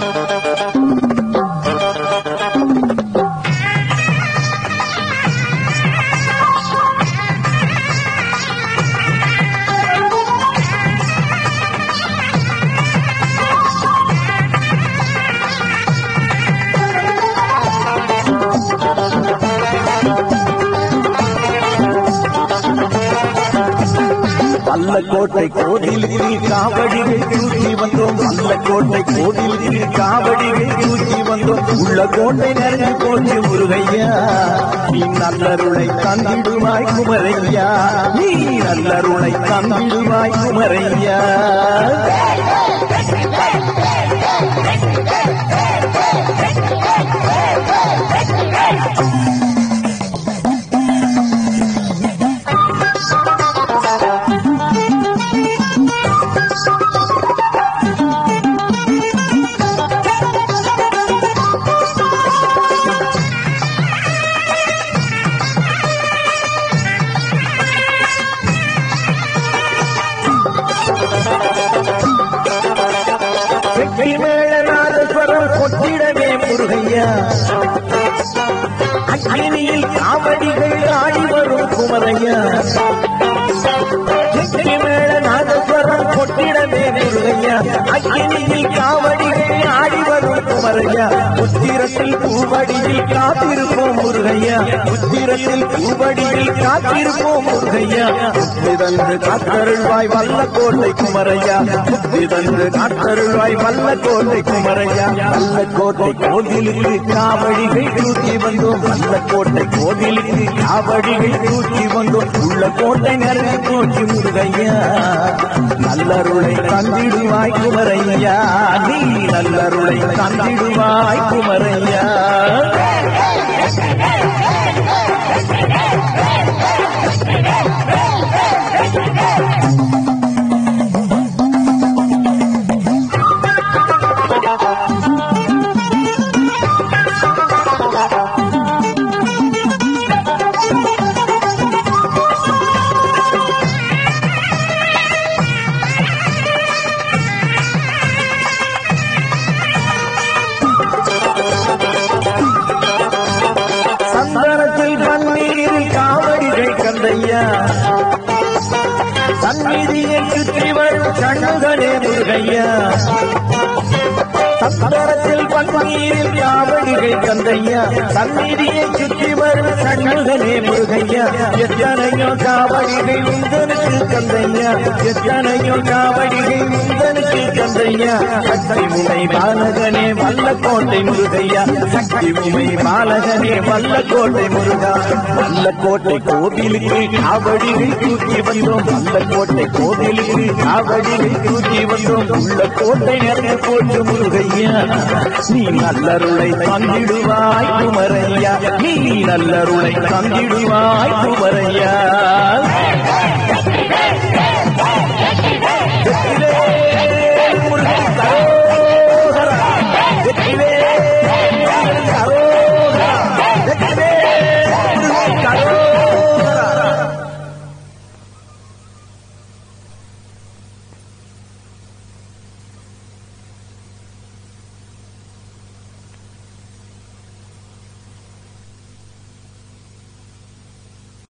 வல்லக்கோட்டை கோவிலுக்கு காவடிகள் தூக்கி வந்தோம். வல்லக்கோட்டை கோவிலுக்கு காவடிகள் தூக்கி வந்தோம். உள்ள கோட்டை நிறைஞ்சு போச்சு முருகையா, நீ நல்லருளை தந்திடுவாய் குமரையா, நீ நல்லருளை தந்திடுவாய் குமரையா. மேளநாதஸ்வரம் கொட்டிடவே முருகையா, அக்னியில் காவடிகள் ஆடி வரும் குமரையா. மேளநாதஸ்வரம் கொட்டிடவே முருகையா, அக்னியில் காவடிகள் ஆடி வரும் குமரையா. உத்திரத்தில் பூவடியில் காத்திருப்போம் முருகையா, உத்திரத்தில் பூவடியில் காத்திருப்போம் முருகையா. புத்திதன்று காத்தருள்வாய் வல்லக்கோட்டை குமரையா, புத்திதன்று காத்தருள்வாய் வல்லக்கோட்டை குமரையா. வல்லக்கோட்டை கோவிலுக்கு காவடிகள் தூக்கி வந்தோம், வல்லக்கோட்டை கோவிலுக்கு காவடிகள் தூக்கி வந்தோம். உள்ள கோட்டை நிறைய போச்சு முருகையா, நல்லருளை தந்திடுவாய் குமரையா, நீ நல்லருளை தந்திடுவாய் குமரையா. சந்நிதியை சுற்றி வரும் சண்முகனே முருகையா, சந்தரத்தில் பன்னீரில் காவடிகை கந்தையா. சந்நிதியை சுற்றி வரும் சண்முகனே முருகையா, எத்தனையோ காவடிகை உந்தனுக்கு கந்தையா, எத்தனையோ காவடிகை உந்தனுக்கு கந்தையா. சக்தி உமை பாலகனே வல்லக்கோட்டை முருகையா, சக்தி உமை பாலகனே வல்லக்கோட்டை முருகா. வல்லக்கோட்டை கோவிலுக்கு காவடிகை தூக்கி வந்தோம், வல்லக்கோட்டை கோவிலுக்கு காவடிகை தூக்கி வந்தோம். உள்ள கோட்டை நிறைய போட்டு முருகையா, நீ நல்லருளை தந்திடுவாய் குமரையா, நீ நல்லருளை தந்திடுவாய் குமரையா.